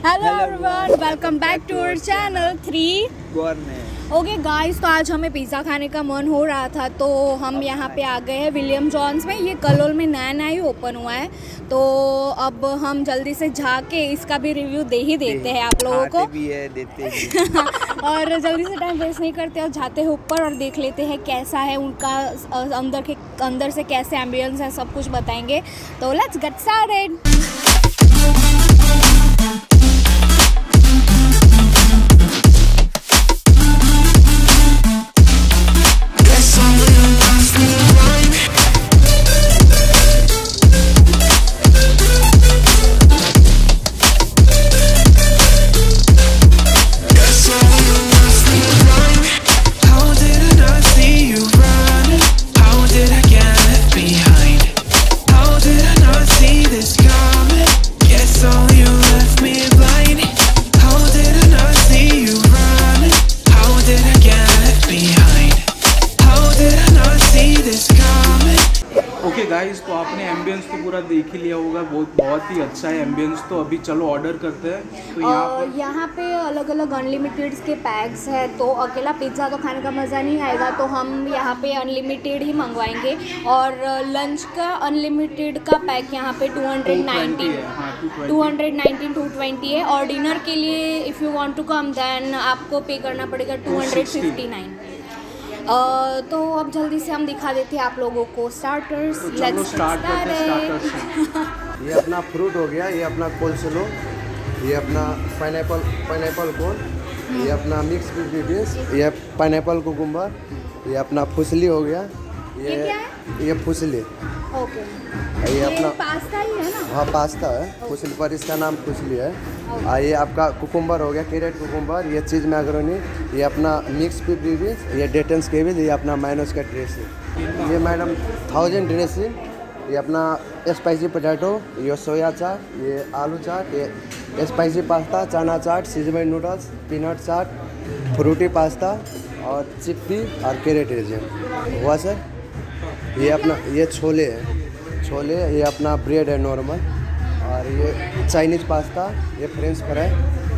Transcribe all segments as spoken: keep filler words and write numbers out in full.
Hello everyone, welcome back to our channel Three Corner. Okay guys, तो आज हमें pizza खाने का मन हो रहा था तो हम यहाँ पे आ गए हैं विलियम जॉन्स में। ये कलोल में नया नया ही ओपन हुआ है, तो अब हम जल्दी से जाके इसका भी रिव्यू दे ही देते हैं आप लोगों को भी है, देते हैं। और जल्दी से टाइम वेस्ट नहीं करते और जाते हैं ऊपर और देख लेते हैं कैसा है उनका अंदर के अंदर से कैसे एम्बियंस है, सब कुछ बताएंगे। तो let's get started. Okay guys, तो आपने एम्बियंस तो पूरा देख ही लिया होगा, बहुत बहुत ही अच्छा है एम्बियंस। तो अभी चलो ऑर्डर करते हैं। तो यहाँ पर यहाँ पे अलग अलग अनलिमिटेड के पैक्स है, तो अकेला पिज़्ज़ा तो खाने का मज़ा नहीं आएगा, तो हम यहाँ पे अनलिमिटेड ही मंगवाएंगे। और लंच का अनलिमिटेड का पैक यहाँ पे two hundred nineteen two hundred nineteen to twenty है। और डिनर के लिए if you want to come then आपको पे करना पड़ेगा two hundred fifty nine. Uh, तो अब जल्दी से हम दिखा देते हैं आप लोगों को स्टार्टर्स। तो चलो स्टार्ट करते हैं स्टार्टर्स। ये अपना फ्रूट हो गया, ये अपना कोलस्लो, ये अपना पाइनएप्पल पाइनएप्पल कोन, ये अपना मिक्स बीन्स, ये पाइनएप्पल कुकुम्बर, ये अपना फुसली हो गया, ये ये क्या है? ये फुसली। ओके, ये ये अपना पास्ता ही है ना? हाँ पास्ता है, फुसली पर इसका नाम फुसली है। आ, ये आपका कुकुम्बर हो गया, कैरेट कुकुम्बर, ये चीज़ मैकरोनी, ये अपना मिक्स बीन्स, ये डेटन्स केविल, ये अपना माइनस का ड्रेसिंग, ये मैडम थाउजेंड ड्रेसिंग, ये अपना स्पाइसी पोटैटो, ये सोया चाट, ये आलू चाट, ये स्पाइसी पास्ता, चना चाट, सीजमेंट noodles, peanut chaat, fruity pasta और चिप्पी और कैरेट रेजिन हुआ सर। ये अपना ये छोले है, छोले, ये अपना ब्रेड है नॉर्मल, और ये चाइनीज़ पास्ता, ये फ्रेंच फ्राई,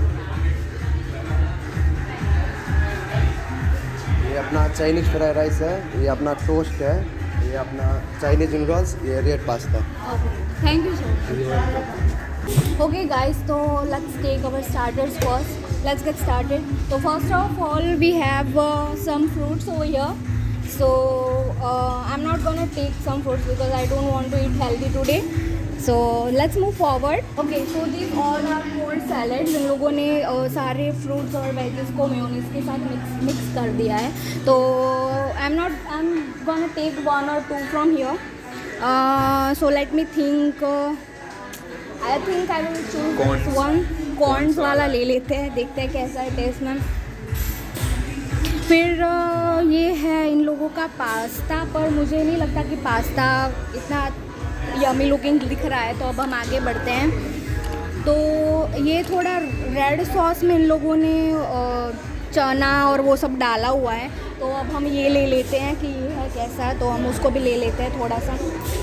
ये अपना चाइनीज़ फ्राई राइस है, ये अपना टोस्ट है, ये अपना चाइनीज़ नूडल्स, ये red pasta. Thank you so much. Okay guys, तो let's take our starters first. Let's get started. तो first of all we have some fruits over here. So uh, I'm not gonna take some fruits because I don't want to eat healthy today. So let's move forward. Okay, so these all are cold salads. इन लोगों ने uh, सारे fruits और veggies को mayonnaise के साथ mix mix कर दिया है. तो I'm not I'm gonna take one or two from here. Uh, so let me think. Uh, I think I will choose this one. Corns वाला ले लेते हैं, देखते हैं कैसा है टेस्ट में। फिर ये है इन लोगों का पास्ता, पर मुझे नहीं लगता कि पास्ता इतना यमी लुकिंग दिख रहा है, तो अब हम आगे बढ़ते हैं। तो ये थोड़ा रेड सॉस में इन लोगों ने चना और वो सब डाला हुआ है, तो अब हम ये ले लेते हैं कि ये है कैसा, तो हम उसको भी ले लेते हैं थोड़ा सा।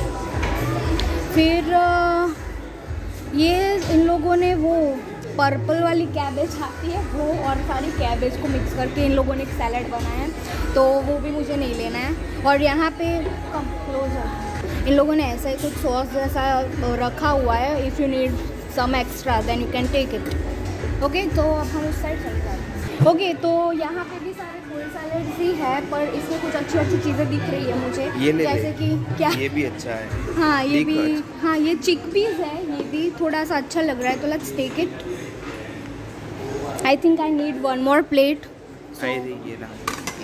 फिर ये इन लोगों ने वो पर्पल वाली कैबेज आती है वो और सारी कैबेज को मिक्स करके इन लोगों ने एक सैलड बनाया है, तो वो भी मुझे नहीं लेना है। और यहाँ पे कम क्लोज इन लोगों ने ऐसा ही कुछ सॉस जैसा रखा हुआ है। If you need some extra then you can take it. Okay, तो अब हम उस साइड चले जाते हैं। ओके, तो यहाँ पे भी सारे फुल सैलड्स ही है, पर इसमें कुछ अच्छी अच्छी चीज़ें दिख रही है मुझे, ये ले जैसे कि क्या, ये भी अच्छा है। हाँ ये भी, हाँ ये चिकपीस है, ये भी थोड़ा सा अच्छा लग रहा है, तो let's take it. I think I need one more plate. So, ये ना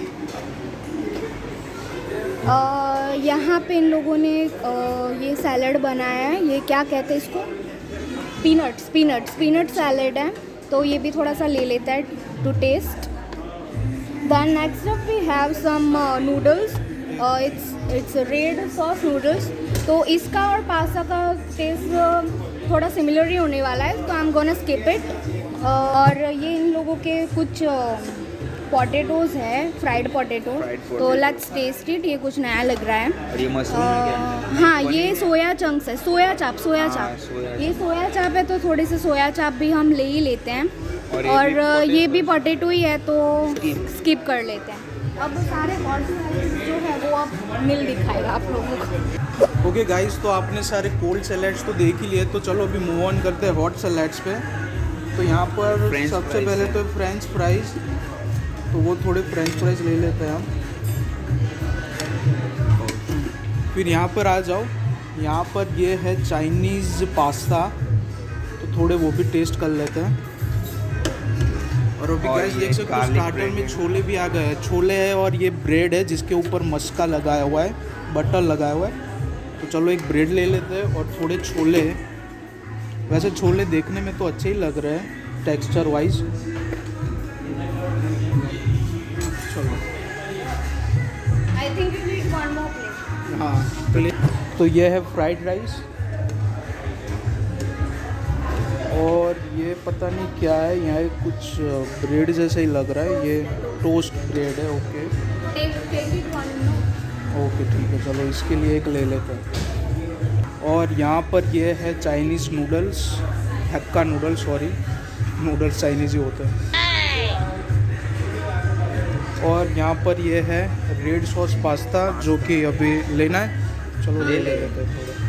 uh, यहाँ पे इन लोगों ने uh, ये सैलड बनाया है, ये क्या कहते हैं इसको, पीनट्स पीनट्स पीनट सैलड है, तो ये भी थोड़ा सा ले लेता है to taste. Then next up we have some noodles, it's it's red sauce noodles. तो इसका और पास्ता का टेस्ट uh, थोड़ा सिमिलर ही होने वाला है, तो I am gonna skip it. और ये इन लोगों के कुछ पोटैटोज है, फ्राइड पोटैटो। तो लेट्स टेस्ट इट। ये कुछ नया लग रहा है। और ये मशरूम है क्या? हाँ, ये सोया चंक्स है, सोया चाप, सोया हाँ, चाप। सोया ये सोया चाप है तो थोड़े से सोया चाप भी हम ले ही लेते हैं। और और ये भी ये भी पोटैटो ही है तो स्किप कर लेते हैं। अब सारे हॉट सैलेड्स जो है वो अब मिल दिखाएगा आप लोगों को। ओके गाइस, तो आपने सारे कोल्ड सैलेड्स तो देख ही लिए, तो चलो अभी मूव ऑन करते हैं हॉट सैलेड्स पे। तो यहाँ पर French सबसे fries पहले है। तो फ्रेंच फ्राइज, तो वो थोड़े फ्रेंच फ्राइज ले लेते हैं हम। फिर यहाँ पर आ जाओ, यहाँ पर ये है चाइनीज़ पास्ता, तो थोड़े वो भी टेस्ट कर लेते हैं। और अभी और गाइस ये देख सकते हो garlic स्टार्टर bread में है। छोले भी आ गए हैं। छोले है और ये ब्रेड है जिसके ऊपर मस्का लगाया हुआ है, बटर लगाया हुआ है। तो चलो एक ब्रेड ले लेते हैं और थोड़े छोले। वैसे छोले देखने में तो अच्छे ही लग रहे हैं टेक्सचर वाइज। चलो I think you need one more plate. हाँ प्लेट। तो ये है फ्राइड राइस और ये पता नहीं क्या है, यहाँ कुछ ब्रेड जैसा ही लग रहा है। ये टोस्ट ब्रेड है। ओके ओके ठीक है, चलो इसके लिए एक ले लेते हैं। और यहाँ पर ये है Chinese noodles, hakka noodles, sorry noodles Chinese ही होते हैं। और यहाँ पर ये है रेड सॉस पास्ता जो कि अभी लेना है। चलो ले ले लेते हैं थोड़ा।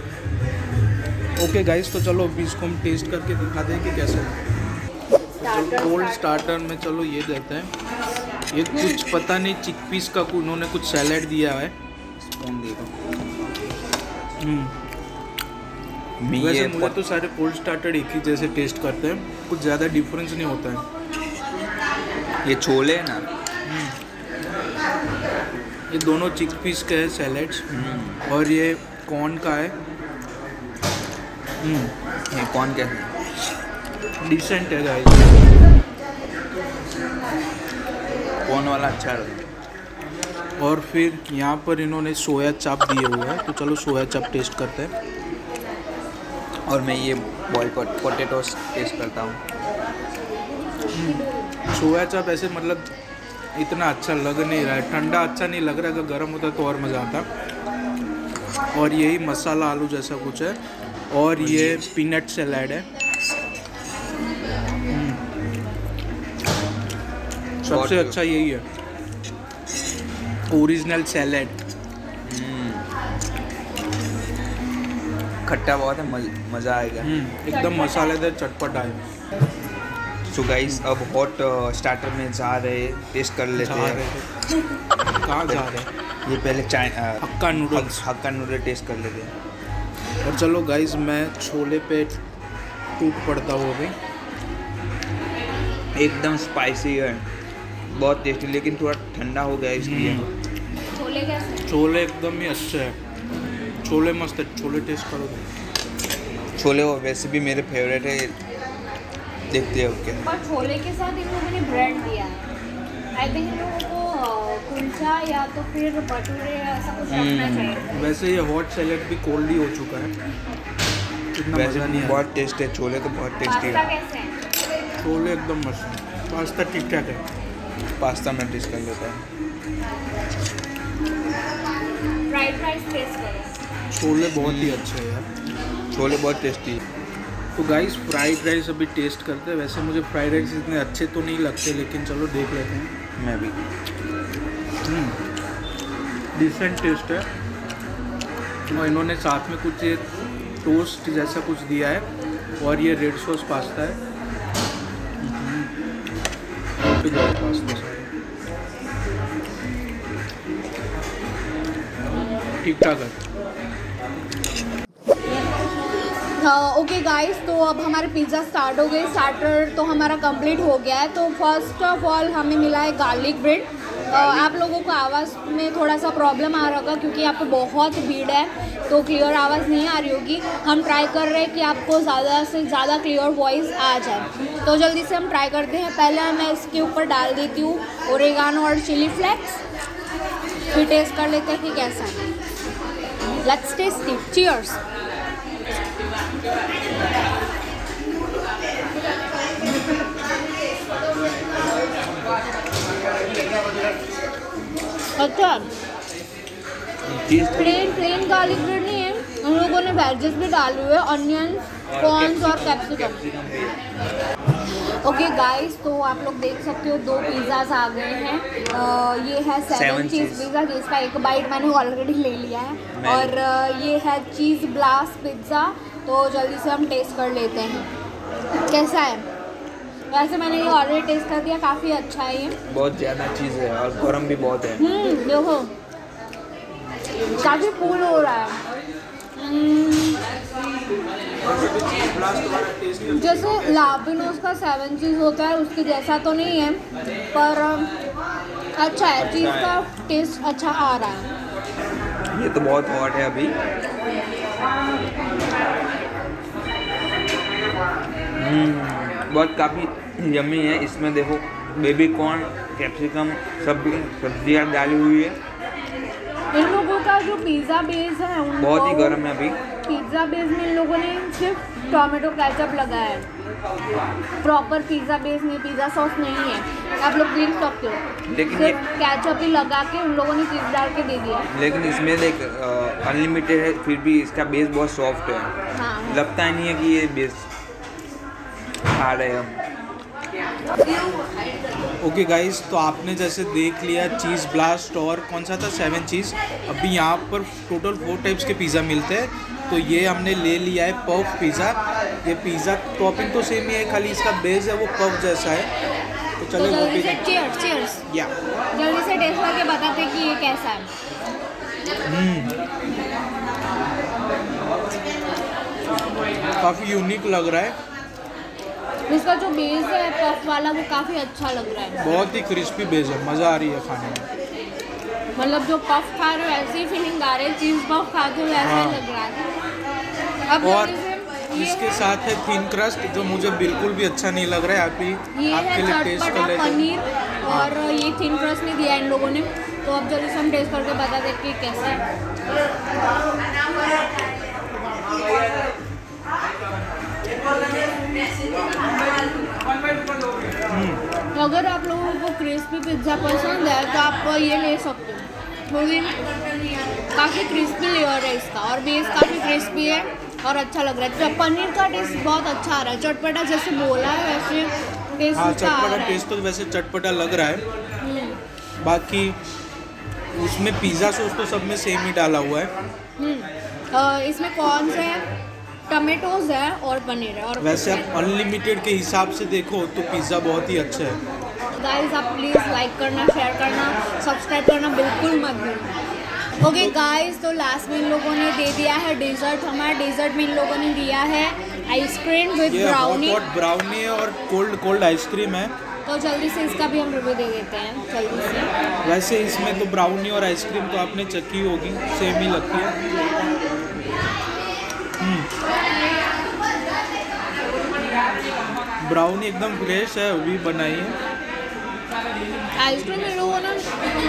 ओके गाइस, तो चलो अभी इसको हम टेस्ट करके दिखा दें कि कैसे है। कोल्ड स्टार्टर में चलो ये देते हैं। ये कुछ पता नहीं चिकपीस का उन्होंने कुछ सैलेड दिया है। स्पून देखो। हम्म मैं वैसे ये मुझे तो सारे कोल्ड स्टार्टर एक ही जैसे टेस्ट करते हैं, कुछ ज़्यादा डिफरेंस नहीं होता है। ये छोले है ना, ये दोनों चिकपीस के हैं सैलेड्स और ये कॉर्न का है। हम्म ये कौन क्या है? डिसेंट है गाइस। कौन वाला अच्छा लगा? और फिर यहाँ पर इन्होंने सोया चाप दिए हुए हैं, तो चलो सोया चाप टेस्ट करते हैं। और मैं ये बॉइल पोटैटोस टेस्ट करता हूँ। सोया चाप ऐसे मतलब इतना अच्छा लग नहीं रहा है, ठंडा अच्छा नहीं लग रहा है। अगर गर्म होता तो और मज़ा आता। और यही मसाला आलू जैसा कुछ है और ये पीनट सैलेड है। सबसे अच्छा यही है, ओरिजिनल सैलेड। खट्टा बहुत है, मज, मज़ा आएगा। एकदम मसालेदार चटपटा है। सो गाइस, अब हॉट स्टार्टर में जा रहे, टेस्ट कर लेते जा हैं। रहे हैं। कहाँ जा रहे हैं? ये पहले चाइ hakka noodles. Hakka noodle taste कर लेते हैं। और चलो गाइस, मैं छोले पे टूट पड़ता हूँ अभी। एकदम स्पाइसी है, बहुत टेस्टी, लेकिन थोड़ा ठंडा हो गया इसलिए। छोले कैसे? छोले एकदम ही अच्छे हैं, छोले मस्त है। छोले टेस्ट करो। छोले वो वैसे भी मेरे फेवरेट है, देखते हो क्या। पर छोले के साथ इन लोगों ने ब्रेड दिया है। आई थिंक इन लोगों को कुलचा या तो फिर भटूरे ऐसा कुछ रखना चाहिए। वैसे ये हॉट सैलेड भी कोल्ड ही हो चुका है, इतना वैसे मज़ा नहीं आया। बहुत टेस्ट है, छोले तो बहुत टेस्टी पास्ता है। कैसे है? छोले एकदम मस्त है, पास्ता ठीक ठाक है। पास्ता में टेस्ट कर लेता हूँ। फ्राइड राइस टेस्ट करें। छोले बहुत ही अच्छे हैं यार। छोले बहुत टेस्टी है। तो गाइस, फ्राइड राइस अभी टेस्ट करते हैं। वैसे मुझे फ्राइड राइस इतने अच्छे तो नहीं लगते, लेकिन चलो देख लेते हैं। मैं भी डिसेंट टेस्ट है। और इन्होंने साथ में कुछ ये टोस्ट जैसा कुछ दिया है और ये रेड सॉस पास्ता है। पास्ता ठीक ठाक है। ओके गाइस, तो अब हमारे पिज़्ज़ा स्टार्ट हो गए। स्टार्टर तो हमारा कंप्लीट हो गया है। तो फर्स्ट ऑफ ऑल हमें मिला है गार्लिक ब्रेड। आप लोगों को आवाज़ में थोड़ा सा प्रॉब्लम आ रहा होगा क्योंकि यहाँ पे बहुत भीड़ है, तो क्लियर आवाज़ नहीं आ रही होगी। हम ट्राई कर रहे हैं कि आपको ज़्यादा से ज़्यादा क्लियर वॉइस आ जाए, तो जल्दी से हम ट्राई करते हैं। पहले मैं इसके ऊपर डाल देती हूँ ओरेगानो और चिली फ्लेक्स, फिर टेस्ट कर लेते हैं कि कैसा है। Let's taste it. चीयर्स। अच्छा cheese plain plain garlic bread नहीं है, हम लोगों ने वेजेस भी डाले हुए, ऑनियंस, कॉर्न्स और कैप्सिकम। ओके गाइस, तो आप लोग देख सकते हो दो पिज़्ज़ाज आ गए हैं। आ, ये है सेवन चीज़ पिज़्ज़ा, जिसका एक बाइट मैंने ऑलरेडी ले लिया है, और आ, ये है चीज़ ब्लास्ट पिज़्ज़ा। तो जल्दी से हम टेस्ट कर लेते हैं कैसा है। वैसे मैंने ये ऑलरेडी टेस्ट कर दिया, काफ़ी अच्छा है ये। बहुत ज़्यादा चीज़ है और गरम भी बहुत है। हम्म देखो काफ़ी फूल हो रहा है। जैसे लापिनोज का सेवन चीज़ होता है उसके जैसा तो नहीं है, पर अच्छा है, चीज़ का टेस्ट अच्छा आ रहा है। ये तो बहुत हॉट है अभी। बहुत काफ़ी यम्मी है। इसमें देखो बेबी कॉर्न, कैप्सिकम, सब सब्जियाँ डाली हुई है। इन लोगों का जो पिज़्ज़ा बेस है बहुत ही गर्म है अभी। पिज़्ज़ा बेस में इन लोगों ने सिर्फ टोमेटो केचप लगाया है, प्रॉपर पिज़्ज़ा बेस नहीं, पिज़्ज़ा सॉस नहीं है। आप लोग देख सकते हो, लेकिन सिर्फ केचप ही लगा के उन लोगों ने चीज़ डाल के दे दिया। लेकिन इसमें देख अनलिमिटेड है, फिर भी इसका बेस बहुत सॉफ्ट है। हाँ, लगता ही नहीं है कि ये बेस खा रहे हम। ओके गाइस, तो आपने जैसे देख लिया चीज़ ब्लास्ट और कौन सा था सेवन चीज़। अभी यहाँ पर टोटल फोर टाइप्स के पिज़्ज़ा मिलते हैं। तो ये हमने ले लिया है पफ पिज़्ज़ा। ये पिज़्ज़ा टॉपिंग तो सेम ही है, खाली इसका बेस है वो पफ जैसा है। तो तो चलिए वो जल्दी भी से चीयर्स चीयर्स या जल्दी से टेस्ट करके बताते कि ये कैसा है। काफ़ी यूनिक लग रहा है। इसका जो बेस है पफ वाला वो काफ़ी अच्छा लग रहा है। बहुत ही क्रिस्पी बेस है, मज़ा आ रही है खाने में। मतलब जो पफ खा रहे हो ऐसी ही फीलिंग आ रही है, चीज़ पफ खा के वैसा हाँ। ही लग रहा है। अब और जल्दी से ये इसके है- साथ है थिन क्रस्ट, जो मुझे बिल्कुल भी अच्छा नहीं लग रहा है। आप ही ये आपके है लिए टेस्ट कर चटपटा लेते हैं। पनीर, और ये थिन क्रस्ट नहीं दिया इन लोगों ने। तो अब जल्दी से हम टेस्ट करके बता दें कि कैसा है। तो अगर आप लोगों को क्रिस्पी पिज़्ज़ा पसंद है तो आप ये ले सकते हो, क्योंकि काफ़ी क्रिस्पी लेयर है इसका, और बेस काफ़ी क्रिस्पी है और अच्छा लग रहा है। तो पनीर का टेस्ट बहुत अच्छा आ रहा है, चटपटा जैसे बोला है वैसे टेस्ट हाँ, उसका आ चटपटा रहा है। टेस्ट तो वैसे चटपटा लग रहा है। हम्म, बाकी उसमें पिज़्ज़ा सॉस तो सब में सेम ही डाला हुआ है। हम्म। अ, इसमें कौन से हैं, टमेटोज है और पनीर है। और वैसे आप अनलिमिटेड के हिसाब से देखो तो पिज़्ज़ा बहुत ही अच्छा है। गाइस आप प्लीज़ लाइक करना, शेयर करना, सब्सक्राइब करना बिल्कुल मत भूलना। ओके गाइस, तो लास्ट में इन लोगों ने दे दिया है डेजर्ट। हमारे डेजर्ट में इन लोगों ने दिया है आइसक्रीम विद ये हॉट ब्राउनी। हॉट ब्राउनी है और कोल्ड कोल्ड आइसक्रीम है। तो जल्दी से इसका भी हम रिव्यू दे देते हैं जल्दी से। वैसे इसमें तो ब्राउनी और आइसक्रीम तो आपने चखी होगी, सेम ही लगती है। ब्राउनी एकदम फ्रेश है, अभी बनाई है। आइसक्रीम इन लोगों ने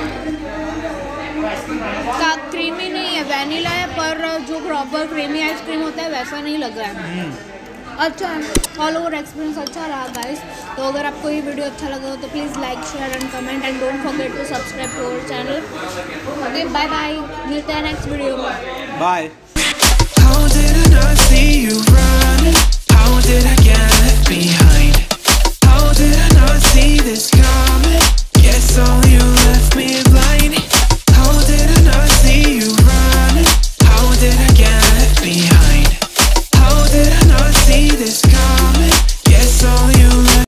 का क्रीमी नहीं है, वैनिला है, पर जो प्रॉपर क्रीमी आइसक्रीम होता है वैसा नहीं लग रहा है। अच्छा है, ऑल ओवर एक्सपीरियंस अच्छा रहा गाइस। तो अगर आपको ये वीडियो अच्छा लगा हो तो please like, share and comment, and don't forget to subscribe to our channel. Okay bye bye, मिलते हैं नेक्स्ट वीडियो में। Bye. How did I not see you running? How did I get left behind?